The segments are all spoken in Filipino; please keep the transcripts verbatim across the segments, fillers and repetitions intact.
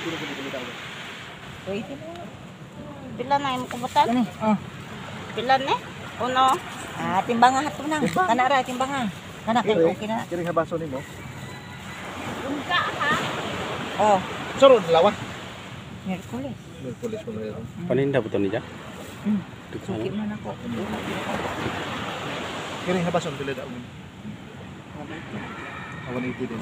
Pwede mo. Pila na yung kubutan? Ano? Oh. Pila na? Uno? Ah, timbangan hato na. Kana ra timbangan. Kana kay Kiri, okay na. kiri nga baso nimo. Unka ha? Oh, Saro lawa. Miyerkules. Merkulis mo meron. Paninda betul ni ja? Hmm. Suki man ako. Kiri nga baso dili daw. Awan eighty din.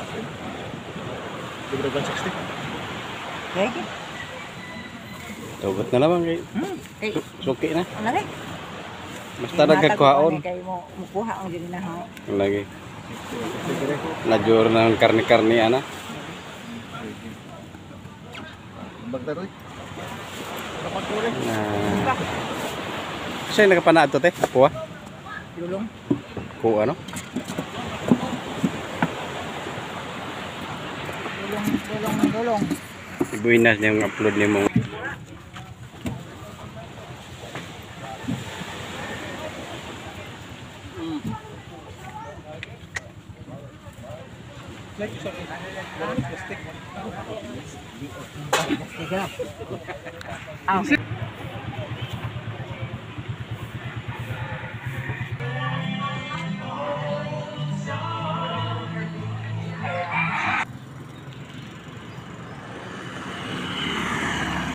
Libre one sixty. Kaya Tugot na naman kay Hmm. Kay suki na. ano rin? Basta nagkakuhaon. Kay mo mukuha ang dili na ha. Lagi. Najur ng karni-karni ana. Bagdaroy. Nah. Siya yung nakapanaad to te? Kuha? Lulong. Kuha ano? Lulong, lulong, lulong. Ibuinas niya yung upload ni mo. Tiga. Ah.